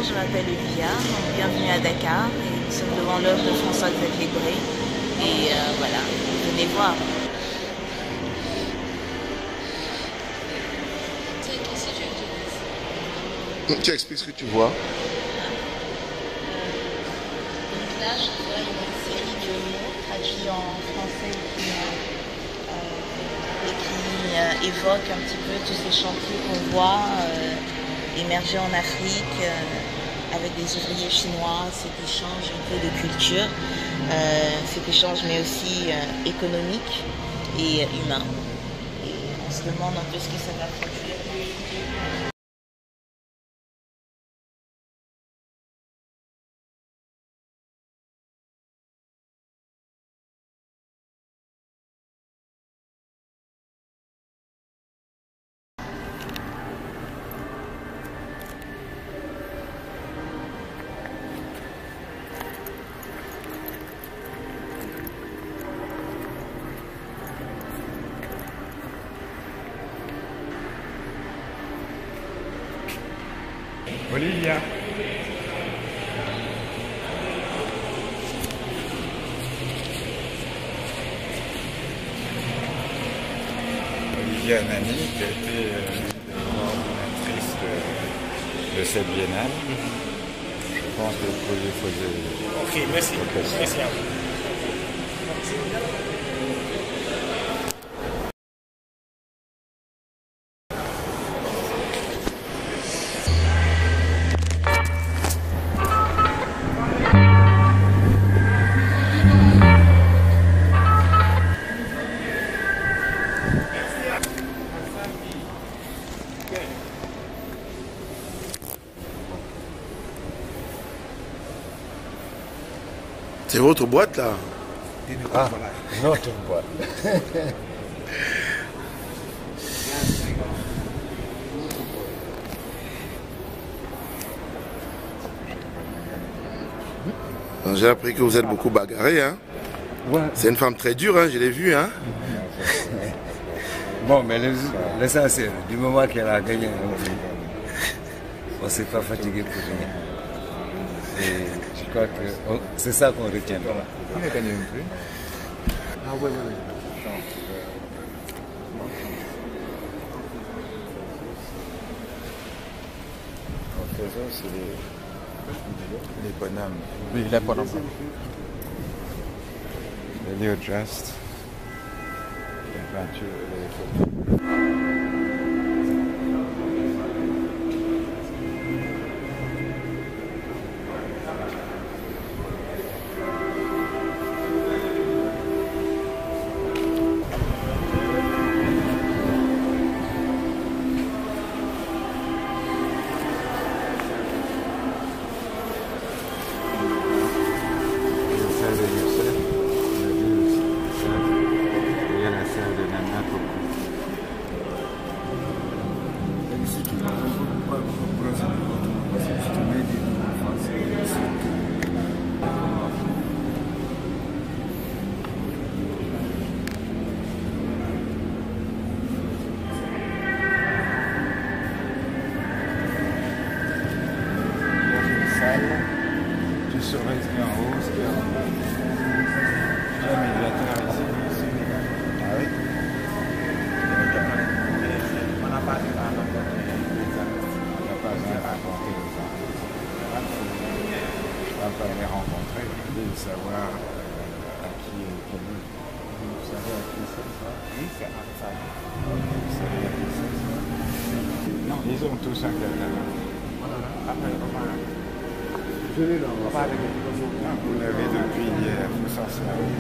je m'appelle Olivia, bienvenue à Dakar. Et nous sommes devant l'œuvre de François-Xavier Gray. Et voilà, venez voir. Tu expliques ce que tu vois. Donc là, je vois une série de mots traduits en français qui évoquent un petit peu tous ces chantiers qu'on voit émerger en Afrique avec des ouvriers chinois, cet échange un peu de culture, cet échange mais aussi économique et humain. Et on se demande un peu ce que ça va produire. Olivia. Olivia Nani, qui a été coordinatrice de cette biennale. Je pense que vous pouvez poser. Ok, merci. Merci à vous. C'est votre boîte là. Ah, notre boîte. J'ai appris que vous êtes beaucoup bagarré. Hein. Ouais. C'est une femme très dure, hein, je l'ai vue. Hein. Bon, mais l'essentiel, du moment qu'elle a gagné, on ne s'est pas fatigué pour rien. Et je crois que c'est ça qu'on retient. Il a gagné un prix. Ah oui, oui, oui. C'est les bonhommes. Oui, les bonhommes. Les Leo Just. Les peintures, les photos. Tu serais inscrit en haut, ce qui est un médiateur ici. Ah oui? On n'a pas raconté on va les rencontrer, de savoir à qui est connu. Vous savez à qui c'est ça? Oui, c'est Arsène. Vous savez à qui c'est ça? Non, ils ont tous un quelqu'un. Après, on va... Vous l'avez depuis hier, vous s'en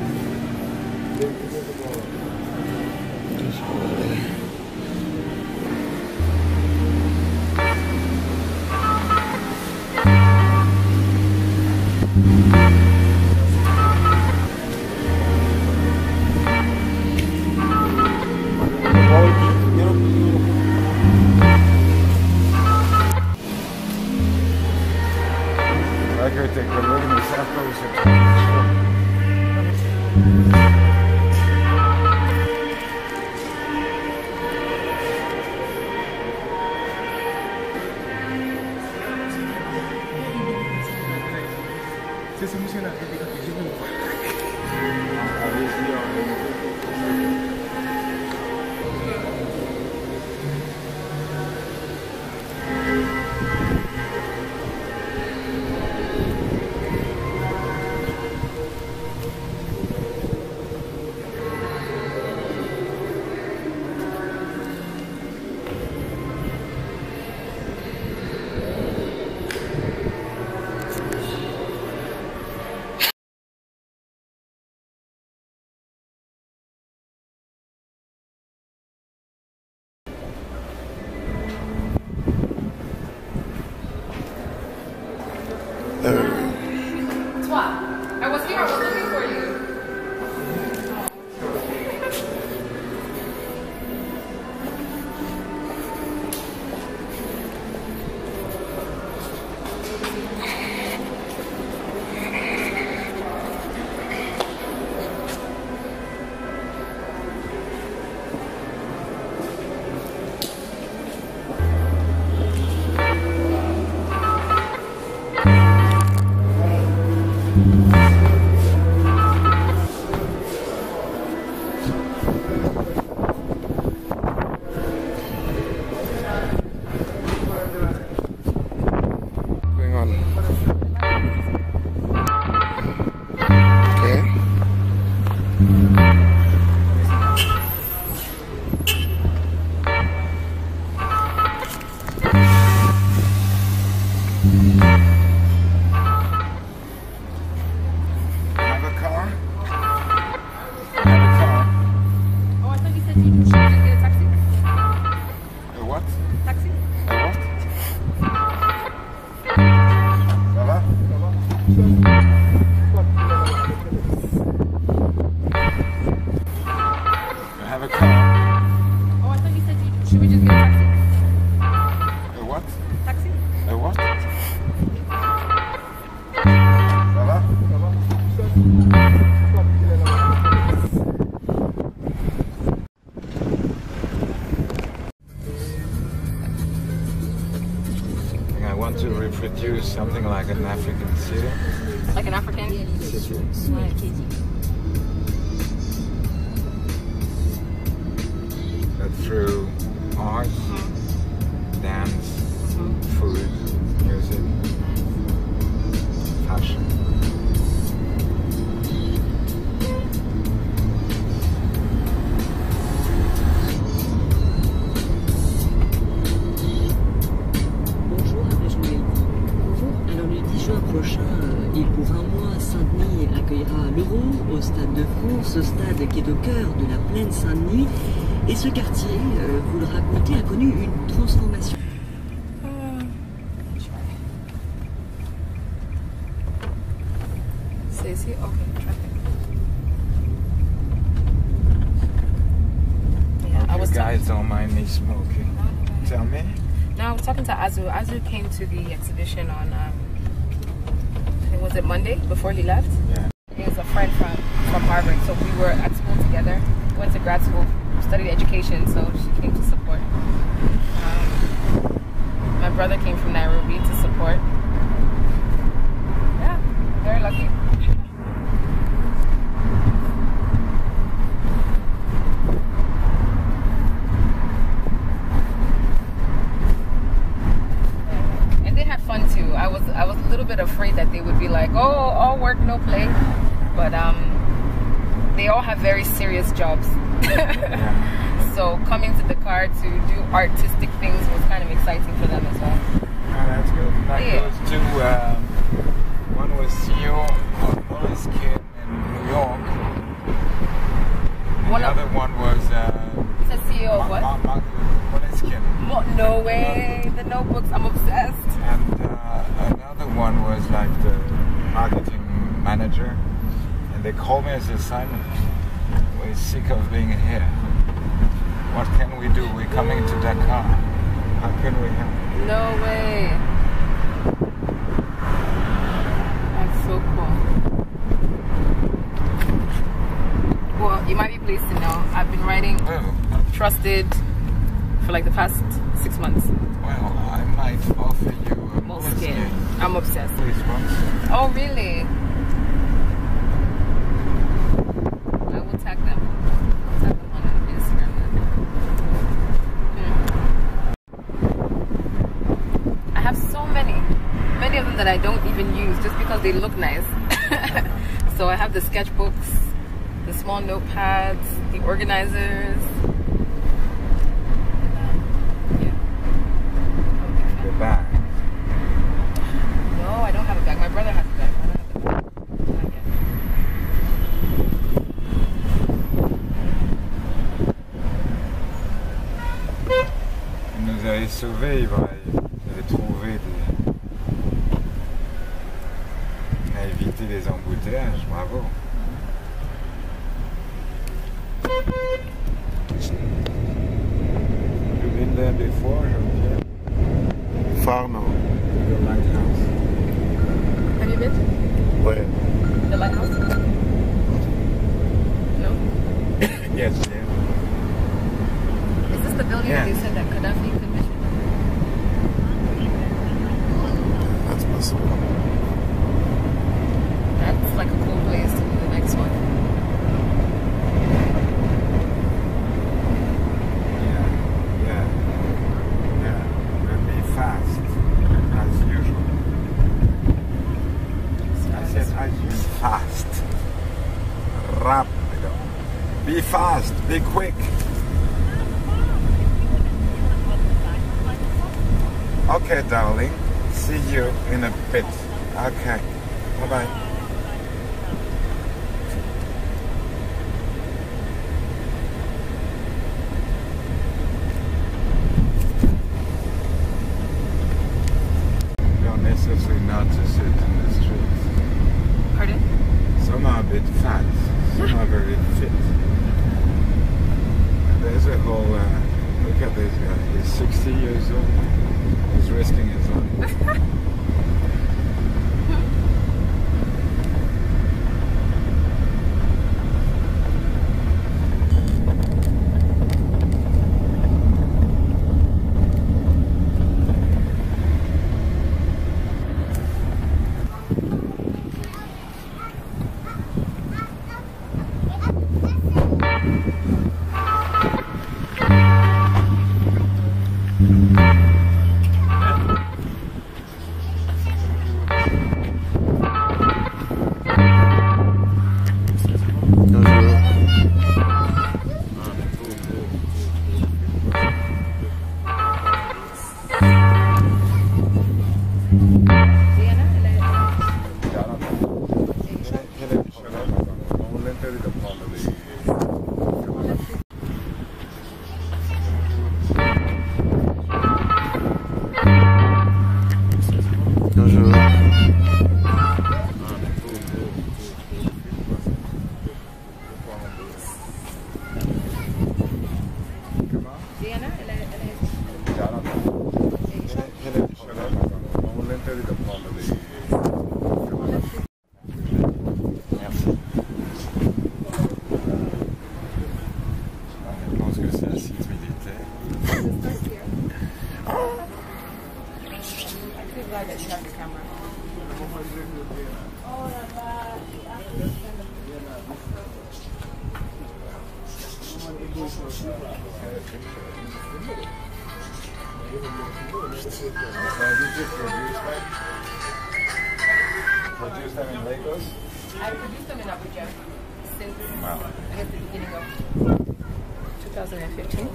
tes collègues ne savent pas où c'est. C'est émotionnel. Je veux le voir. Allez-y, Toi, I was here, I was looking for you. To reproduce something like an African city. Like an African city. But through art, dance, food, music, fashion. Prochain, et pour un mois, Saint-Denis accueillera l'Euro au Stade de France, ce stade qui est au cœur de la plaine Saint-Denis. Et ce quartier, vous le racontez, a connu une transformation. C'est ici? Ok, traffic. Yeah, you guys don't mind me smoking. Tell me. No, I was talking to Azu. Azu came to the exhibition on was it Monday before he left? Yeah. He was a friend from Harvard, so we were at school together. Went to grad school, studied education, so she came to support. My brother came from Nairobi to support. Yeah, very lucky. I was a little bit afraid that they would be like, oh, all work, no play. But they all have very serious jobs. So coming to Dakar to do artistic things was kind of exciting for them as well. Oh, that's good. Like those two, one was CEO of Moleskine in New York. And the other one was the CEO of what? Moleskine. No way. The notebooks, I'm obsessed. And another one was like the marketing manager, and they called me as an assignment. We're sick of being here. What can we do? We're coming to Dakar. How can we help? No way. That's so cool. Well, you might be pleased to know I've been writing Trusted for like the past 6 months. Well, I might offer you a Moleskine. I'm obsessed. Please, oh, really? that I don't even use just because they look nice. So I have the sketchbooks, the small notepads, the organizers. Yeah. The bag. No, I don't have a bag. My brother has a bag. I don't have a bag. Not yet. Il nous avait sauvés, il avait trouvé à éviter les embouteillages, bravo. You've been there before, Jean-Pierre? Far, no. The lighthouse. Have you been? Ouais. The lighthouse? No? Yes, yeah. Is this the building that you said that Gaddafi commissioned? That's possible. That's like a cool place to do the next one. Yeah. We'll be fast, as usual. I said as usual. Fast. Rapido. Be fast, be quick. Okay, darling. See you in a bit. Okay. Bye-bye. Don't necessarily not to sit in the streets. Pardon? Some are a bit fat, some are very fit. And there's a whole, look at this guy, he's 60 years old, he's risking his life. Produced them in Lagos? I produced them in Abuja since I guess the beginning of 2015.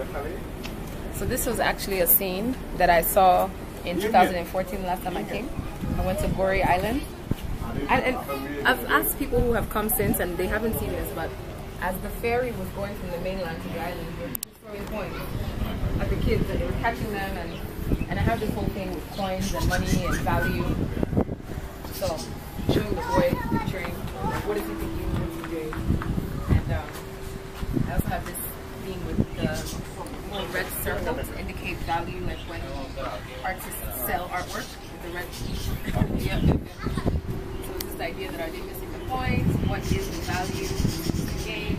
So this was actually a scene that I saw in 2014 last time I came. I went to Gorée Island. And I've asked people who have come since and they haven't seen this, but as the ferry was going from the mainland to the island, we were throwing coins at the kids and they were catching them, and I have this whole thing with coins and money and value. So showing the boy, picturing what is he thinking, what is he doing. And I also have this thing with the little red circle to indicate value, like when artists sell artwork with the red key. Yep. So it's this idea that are they missing the point? What is the value of the game?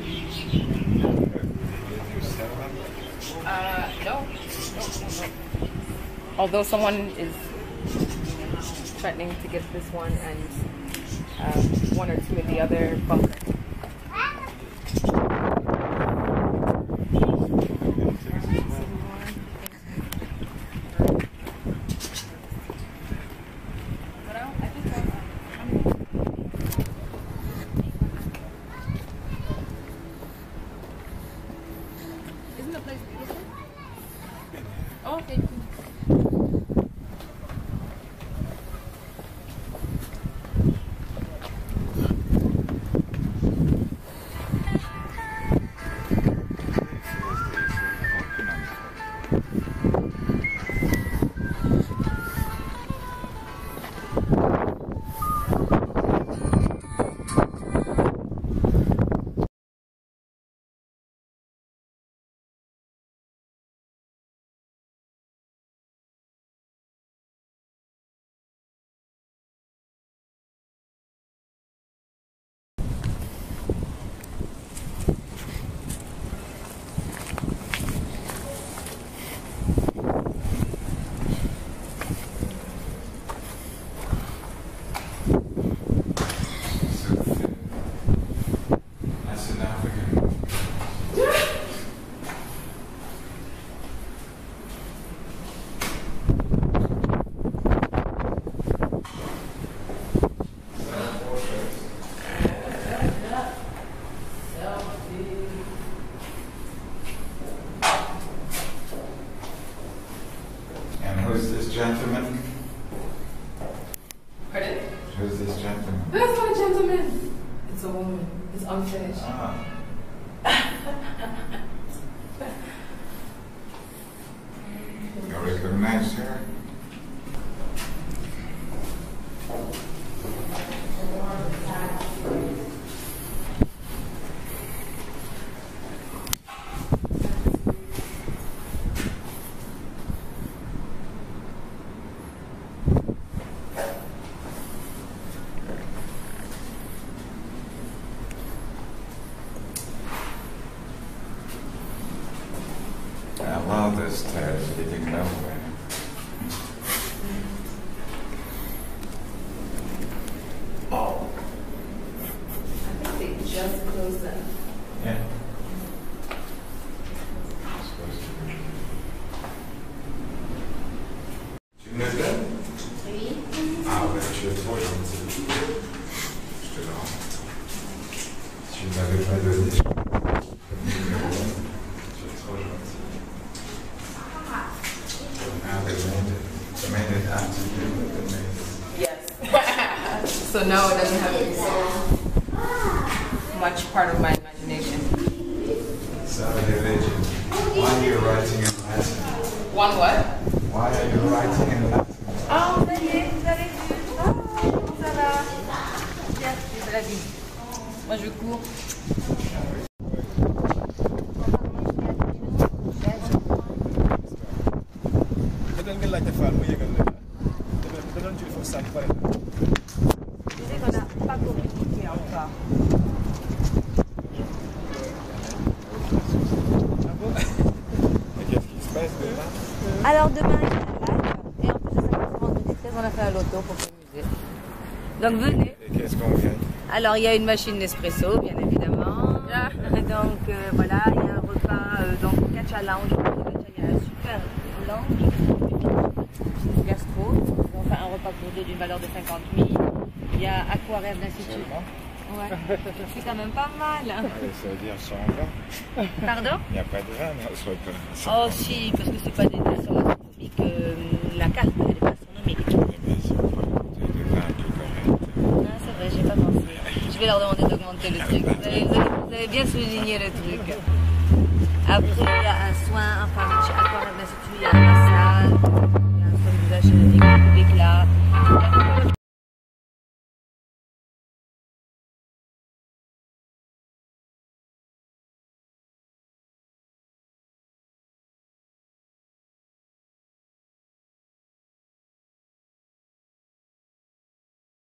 No. Although someone is threatening to get this one and one or two in the other bunker. Who's this gentleman? That's not a gentleman. It's a woman. It's unfinished. Ah. You recognize her? I love this stairs leading nowhere. Oh. I think they just closed them. Yeah. Tu me donnes? Oui. Ah ouais, tu es trop gentil. Je te le rends. Si tu ne m'avais pas donné, je... Tu es trop gentil. Now they made it after you, but they made it. Yes. So now it doesn't have to be so much part of my imagination. So, religion. Why are you writing in Latin? One what? Why are you writing in Latin? Oh, ça y est, vous avez vu. Oh, comment ça va? Bien, c'est la vie. Moi, je cours. Je sais qu'on n'a pas communiqué encore. Qu'est-ce qui se passe demain? Alors demain, il y a un live. Et en plus de ça, vendredi 13, on a fait un loto pour s'amuser. Donc venez. Et qu'est-ce qu'on gagne? Alors il y a une machine Nespresso, bien évidemment. Donc voilà, il y a un repas donc au Catcha Lounge. Il y a un super lounge, gastro. On fait un repas pour deux d'une valeur de 50 000. Il y a Aquarelle d'Institut. Ouais, c'est quand même pas mal. Ça veut dire 120. Pardon? Il n'y a pas de vin dans ce repas. Oh si, parce que c'est pas des astronomiques. La carte, elle est pas astronomique. Mais c'est pas de vin plus correct. Ah, c'est vrai, j'ai pas pensé. Je vais leur demander d'augmenter le truc. Vous avez bien souligné le truc. Après, il y a un soin, enfin, chez Aquarelle d'Institut, il y a un massage, il y a un soin de visage.